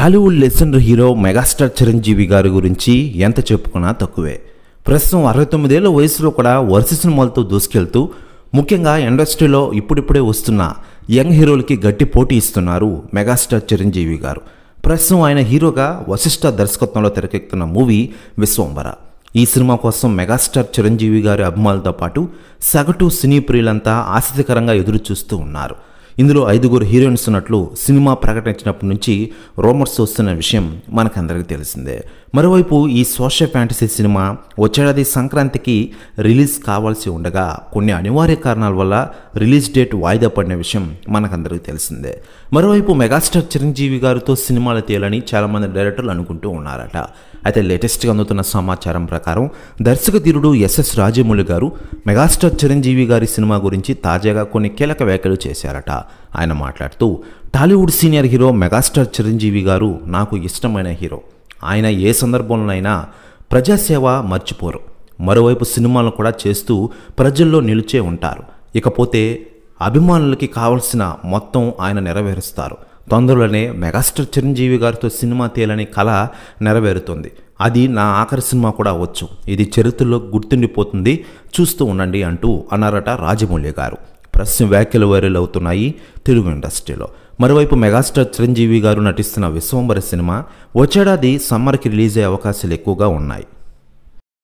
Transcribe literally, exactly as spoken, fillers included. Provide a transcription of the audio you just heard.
Tollywood legendary hero megastar Chiranjeevi గారి గురించి ఎంత చెప్పుకున్నా తక్కువే. ప్రస్తుతం అరవై తొమ్మిదేళ్ల వయసులో కూడా వరుస సినిమాలతో దూసుకెళ్తూ ముఖ్యంగా ఇండస్ట్రీలో ఇప్పుడిప్పుడే వస్తున్న యంగ్ హీరోలకి గట్టి పోటీ ఇస్తున్నారు మెగాస్టార్ చిరంజీవి గారు. ప్రస్తుతం ఆయన హీరోగా వశిష్ఠ దర్శకత్వంలో తెరకెక్కుతున్న మూవీ విశ్వంబర. ఈ సినిమా కోసం మెగాస్టార్ చిరంజీవి గారి అభిమానులతో పాటు సగటు సినీ ప్రియులంతా ఆసక్తికరంగా ఎదురు చూస్తూ ఉన్నారు. ఇందులో ఐదుగురు హీరోయిన్స్ ఉన్నట్లు సినిమా ప్రకటించినప్పటి నుంచి రూమర్స్ వస్తున్న విషయం మనకందరికీ తెలిసిందే. మరోవైపు ఈ సోషల్ ఫ్యాంటసీ సినిమా వచ్చేడాది సంక్రాంతికి రిలీజ్ కావాల్సి ఉండగా కొన్ని అనివార్య కారణాల వల్ల రిలీజ్ డేట్ వాయిదా పడిన విషయం మనకందరికీ తెలిసిందే. మరోవైపు మెగాస్టార్ చిరంజీవి గారితో సినిమాలు తీయాలని చాలామంది డైరెక్టర్లు అనుకుంటూ ఉన్నారట. అయితే లేటెస్ట్గా అందుతున్న సమాచారం ప్రకారం దర్శకధీరుడు ఎస్ఎస్ రాజమౌళి గారు మెగాస్టార్ చిరంజీవి గారి సినిమా గురించి తాజాగా కొన్ని కీలక వ్యాఖ్యలు చేశారట. ఆయన మాట్లాడుతూ, Tollywood senior hero megastar Chiranjeevi గారు నాకు ఇష్టమైన హీరో. ఆయన ఏ సందర్భంలోనైనా ప్రజాసేవ మర్చిపోరు. మరోవైపు సినిమాలను కూడా చేస్తూ ప్రజల్లో నిలిచే ఉంటారు. ఇకపోతే అభిమానులకి కావలసిన మొత్తం ఆయన నెరవేరుస్తారు. తొందరలోనే మెగాస్టార్ చిరంజీవి గారితో సినిమా తీయాలని కళ నెరవేరుతుంది. అది నా ఆఖరి సినిమా కూడా అవ్వచ్చు. ఇది చరిత్రలో గుర్తుండిపోతుంది, చూస్తూ ఉండండి అంటూ అన్నారట రాజమౌళి గారు. ప్రస్తుతం వ్యాఖ్యలు వైరల్ అవుతున్నాయి తెలుగు ఇండస్ట్రీలో. మరోవైపు మెగాస్టార్ చిరంజీవి గారు నటిస్తున్న విశ్వంబర సినిమా వచ్చేడాది సమ్మర్కి రిలీజ్ అయ్యే అవకాశాలు ఎక్కువగా ఉన్నాయి.